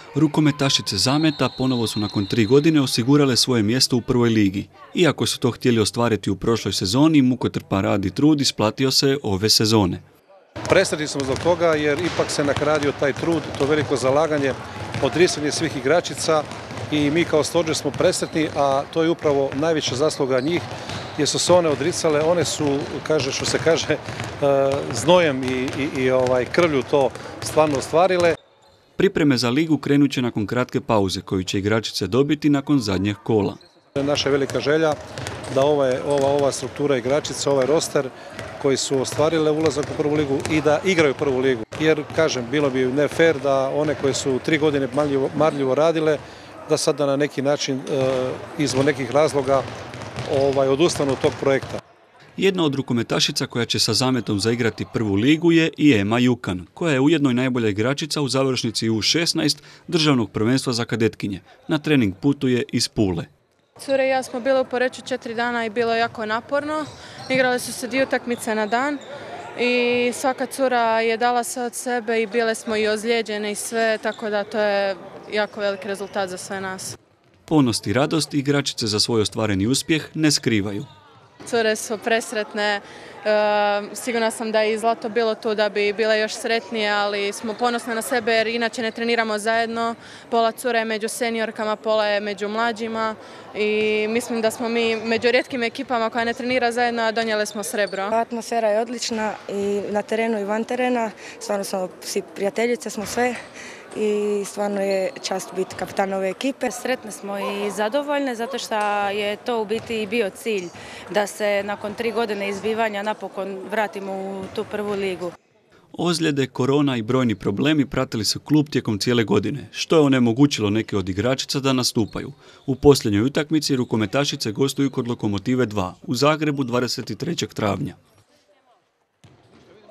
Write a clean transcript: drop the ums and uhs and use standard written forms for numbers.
Rukometašice Zameta ponovo su nakon 3 godine osigurale svoje mjesto u prvoj ligi. Iako su to htjeli ostvariti u prošloj sezoni, mukotrpan rad i trud isplatio se ove sezone. Presretni smo zbog toga jer ipak se nagradio taj trud, to veliko zalaganje, odricanje svih igračica i mi kao stožer smo presretni, a to je upravo najveća zasluga njih jer su se one odricale, one su, što se kaže, znojem i krvlju to stvarno ostvarile. Pripreme za ligu krenut će nakon kratke pauze koju će igračice dobiti nakon zadnjeg kola. Naša velika želja da ova struktura igračica, ovaj roster koji su ostvarile ulazak u prvu ligu i da igraju prvu ligu. Jer, kažem, bilo bi ne fair da one koje su 3 godine marljivo radile, da sada na neki način izbog nekih razloga odustanu od tog projekta. Jedna od rukometašica koja će sa Zametom zaigrati prvu ligu je i Ema Jukan, koja je ujedno i najbolja igračica u završnici U16 državnog prvenstva za kadetkinje. Na trening putuje iz Pule. Cure i ja smo bile u Poreču 4 dana i bilo je jako naporno. Igrale su se 2 utakmice na dan i svaka cura je dala sve od sebe i bile smo i ozlijeđene i sve, tako da to je jako veliki rezultat za sve nas. Ponos i radost igračice za svoj ostvareni uspjeh ne skrivaju. Cure su presretne, sigurna sam da je i Zlato bilo tu da bi bile još sretnije, ali smo ponosne na sebe jer inače ne treniramo zajedno. Pola cura je među seniorkama, pola je među mlađima i mislim da smo mi među rijetkim ekipama koja ne trenira zajedno, a donijele smo srebro. Atmosfera je odlična i na terenu i van terena, stvarno smo svi prijateljice, smo sve. I stvarno je čast biti kapitan ove ekipe. Sretne smo i zadovoljne zato što je to u biti i bio cilj da se nakon 3 godine izbivanja napokon vratimo u tu prvu ligu. Ozljede, korona i brojni problemi pratili su klub tijekom cijele godine, što je onemogućilo neke od igračica da nastupaju. U posljednjoj utakmici rukometašice gostuju kod Lokomotive 2 u Zagrebu 23. travnja.